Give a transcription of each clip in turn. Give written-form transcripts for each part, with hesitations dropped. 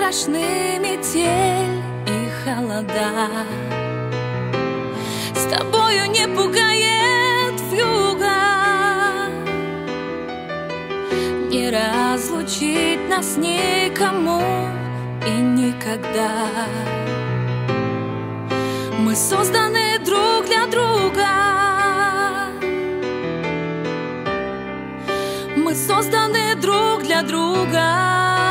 страшны метель и холода. С тобою не пугает вьюга, не разлучить нас никому и никогда. Мы созданы друг для друга, мы созданы друг для друга.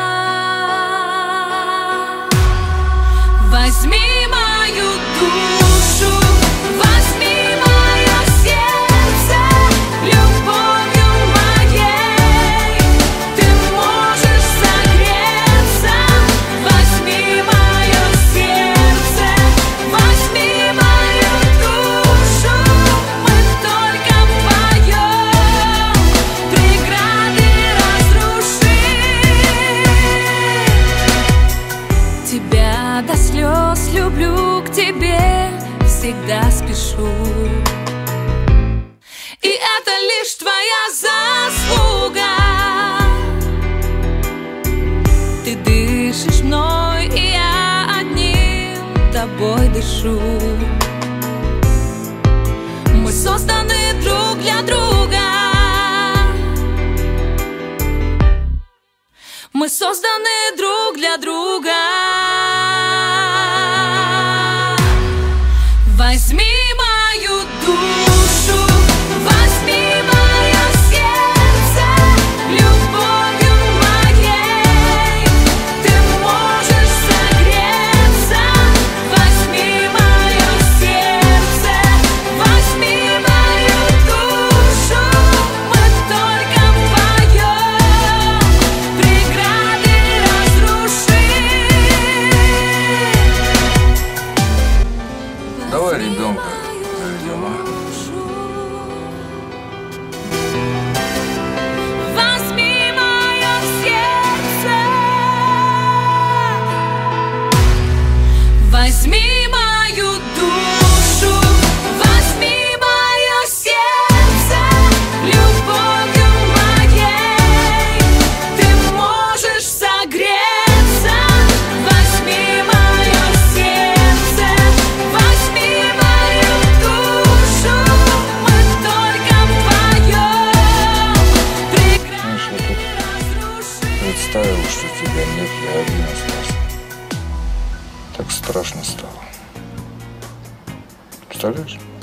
Возьми мою душу, возьми мое сердце, любовью моей ты можешь согреться. Возьми мое сердце, возьми мою душу, мы только вдвоем преграды разрушим. Тебя до слез люблю, к тебе всегда спешу, и это лишь твоя заслуга. Ты дышишь мной, и я одним тобой дышу. Мы созданы друг для друга, мы созданы друг для друга. Возьми мою душу, возьми мое сердце, любовью моей ты можешь согреться. Возьми мое сердце, возьми мою душу, мы только вдвоем преграды разрушим. Давай ребенка заведем, а? Возьми мое сердце, возьми мою душу, возьми мое сердце, любовью моей ты можешь согреться. Возьми мое сердце, возьми мою душу, мы только вдвоем преграды разрушим. Представил, что тебя нет, я один остался. Так страшно стало. Представляешь?